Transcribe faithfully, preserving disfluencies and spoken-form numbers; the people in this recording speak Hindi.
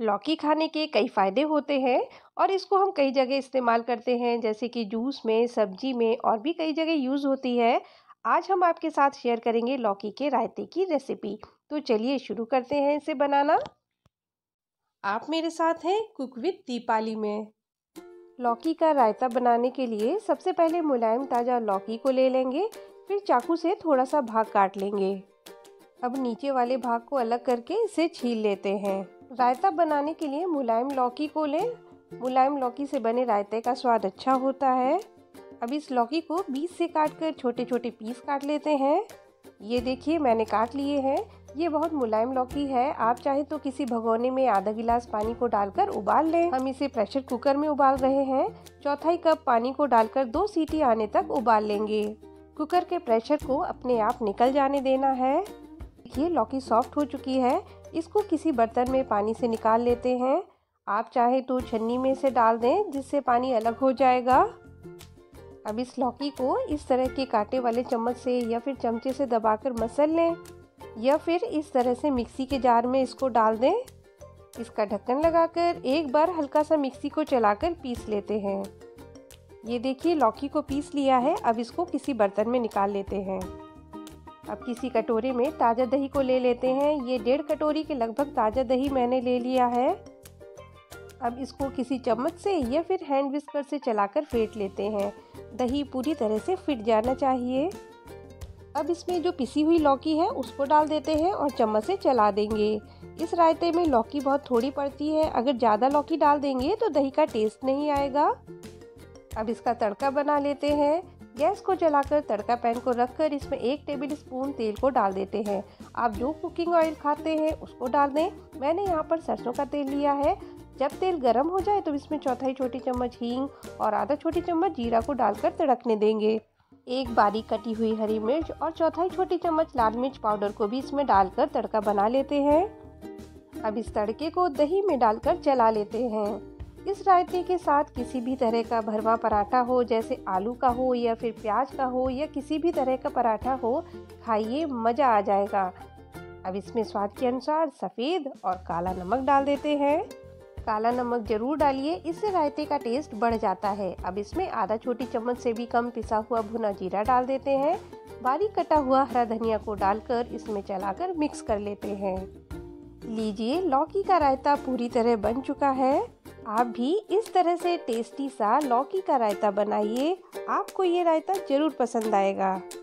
लौकी खाने के कई फ़ायदे होते हैं और इसको हम कई जगह इस्तेमाल करते हैं, जैसे कि जूस में, सब्जी में और भी कई जगह यूज़ होती है। आज हम आपके साथ शेयर करेंगे लौकी के रायते की रेसिपी। तो चलिए शुरू करते हैं इसे बनाना। आप मेरे साथ हैं कुक विद दीपाली में। लौकी का रायता बनाने के लिए सबसे पहले मुलायम ताज़ा लौकी को ले लेंगे, फिर चाकू से थोड़ा सा भाग काट लेंगे। अब नीचे वाले भाग को अलग करके इसे छील लेते हैं। रायता बनाने के लिए मुलायम लौकी को लें। मुलायम लौकी से बने रायते का स्वाद अच्छा होता है। अब इस लौकी को बीच से काटकर छोटे छोटे पीस काट लेते हैं। ये देखिए मैंने काट लिए हैं। ये बहुत मुलायम लौकी है। आप चाहे तो किसी भगोने में आधा गिलास पानी को डालकर उबाल लें। हम इसे प्रेशर कुकर में उबाल रहे हैं। चौथाई कप पानी को डालकर दो सीटी आने तक उबाल लेंगे। कुकर के प्रेशर को अपने आप निकल जाने देना है। देखिए लौकी सॉफ्ट हो चुकी है। इसको किसी बर्तन में पानी से निकाल लेते हैं। आप चाहे तो छन्नी में से डाल दें, जिससे पानी अलग हो जाएगा। अब इस लौकी को इस तरह के कांटे वाले चम्मच से या फिर चमचे से दबाकर मसल लें, या फिर इस तरह से मिक्सी के जार में इसको डाल दें। इसका ढक्कन लगाकर एक बार हल्का सा मिक्सी को चलाकर पीस लेते हैं। ये देखिए लौकी को पीस लिया है। अब इसको किसी बर्तन में निकाल लेते हैं। अब किसी कटोरे में ताज़ा दही को ले लेते हैं। ये डेढ़ कटोरी के लगभग ताज़ा दही मैंने ले लिया है। अब इसको किसी चम्मच से या फिर हैंड विस्कर से चलाकर फेंट लेते हैं। दही पूरी तरह से फिट जाना चाहिए। अब इसमें जो पिसी हुई लौकी है उसको डाल देते हैं और चम्मच से चला देंगे। इस रायते में लौकी बहुत थोड़ी पड़ती है। अगर ज़्यादा लौकी डाल देंगे तो दही का टेस्ट नहीं आएगा। अब इसका तड़का बना लेते हैं। गैस को जलाकर तड़का पैन को रखकर इसमें एक टेबल स्पून तेल को डाल देते हैं। आप जो कुकिंग ऑयल खाते हैं उसको डाल दें। मैंने यहाँ पर सरसों का तेल लिया है। जब तेल गर्म हो जाए तो इसमें चौथाई छोटी चम्मच हींग और आधा छोटी चम्मच जीरा को डालकर तड़कने देंगे। एक बारीक कटी हुई हरी मिर्च और चौथाई छोटी चम्मच लाल मिर्च पाउडर को भी इसमें डालकर तड़का बना लेते हैं। अब इस तड़के को दही में डालकर चला लेते हैं। इस रायते के साथ किसी भी तरह का भरवा पराठा हो, जैसे आलू का हो या फिर प्याज का हो या किसी भी तरह का पराठा हो, खाइए मज़ा आ जाएगा। अब इसमें स्वाद के अनुसार सफ़ेद और काला नमक डाल देते हैं। काला नमक जरूर डालिए, इससे रायते का टेस्ट बढ़ जाता है। अब इसमें आधा छोटी चम्मच से भी कम पिसा हुआ भुना जीरा डाल देते हैं। बारीक कटा हुआ हरा धनिया को डालकर इसमें चलाकर मिक्स कर लेते हैं। लीजिए लौकी का रायता पूरी तरह बन चुका है। आप भी इस तरह से टेस्टी सा लौकी का रायता बनाइए। आपको ये रायता जरूर पसंद आएगा।